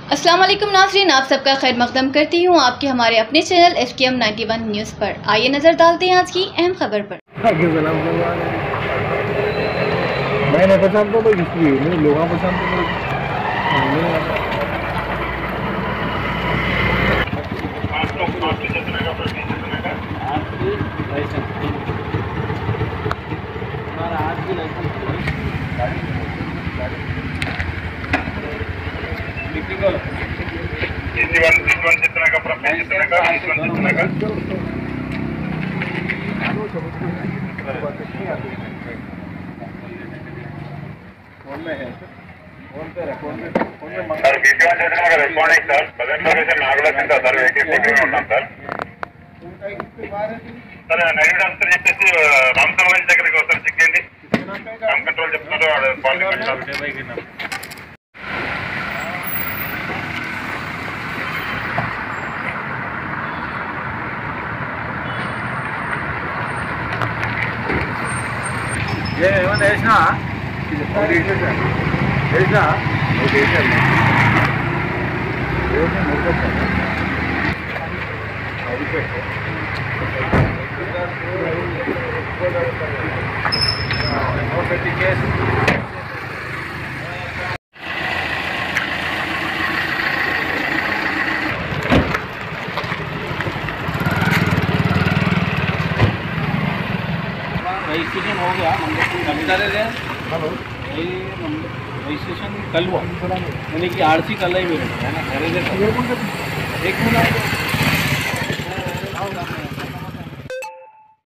अस्सलाम वालेकुम नाज़रीन, आप सबका खैर मकदम करती हूँ आपके हमारे अपने चैनल SKM 91 न्यूज़ पर। आइए नज़र डालते हैं आज की अहम खबर पर। मैं पसंद तो इसलिए लोग पसंद రామ్ కాలేజ్ దగ్గరికి ఒకసారి చెక్ చేయండి. రామ్ కంట్రోల్ చెప్తున్నారు ఏమన్నా వేసినా వేసినా रजिस्ट्रेशन हो गया हेलो रजिस्ट्रेशन कल हुआ यानी कि आरसी कल ही मिलेगा है ना एक मिनट